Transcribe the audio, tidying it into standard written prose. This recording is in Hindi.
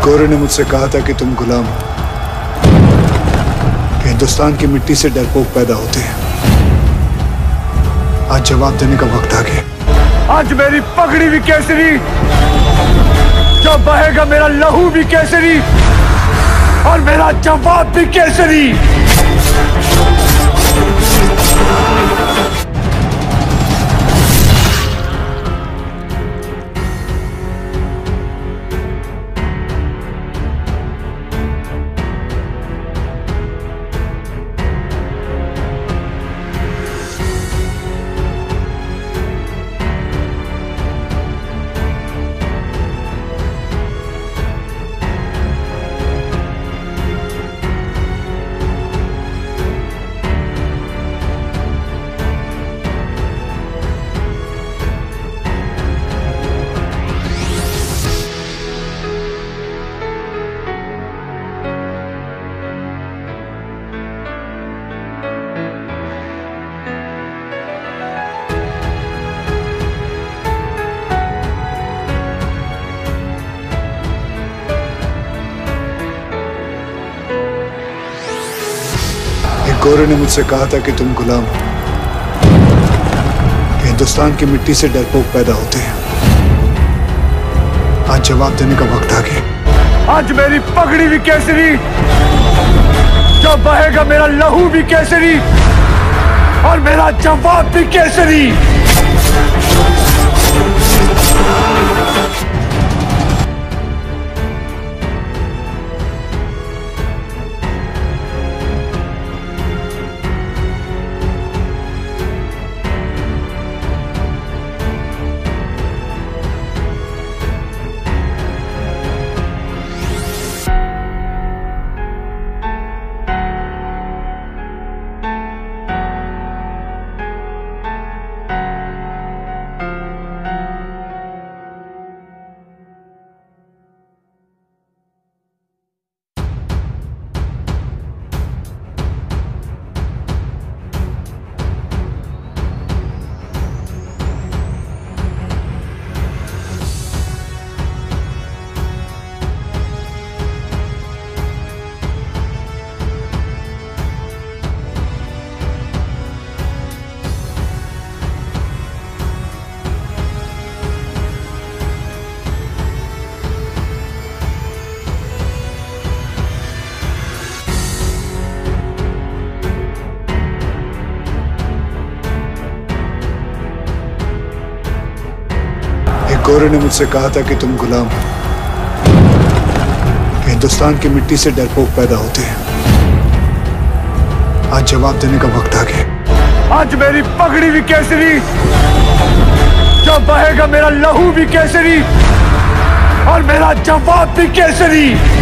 गोरे ने मुझसे कहा था कि तुम गुलाम हो, कि हिंदुस्तान की मिट्टी से डरपोक पैदा होते हैं। आज जवाब देने का वक्त आ गया। आज मेरी पगड़ी भी केसरी, जो बहेगा मेरा लहू भी केसरी, और मेरा जवाब भी केसरी। गोरे ने मुझसे कहा था कि तुम गुलाम हो, कि हिंदुस्तान की मिट्टी से डरपोक पैदा होते हैं। आज जवाब देने का वक्त आ गया। आज मेरी पगड़ी भी केसरी, जो बहेगा मेरा लहू भी केसरी, और मेरा जवाब भी केसरी। गोरे ने मुझसे कहा था कि तुम गुलाम हो, कि हिंदुस्तान की मिट्टी से डरपोक पैदा होते हैं। आज जवाब देने का वक्त आ गया। आज मेरी पगड़ी भी केसरी, जो बहेगा मेरा लहू भी केसरी, और मेरा जवाब भी केसरी।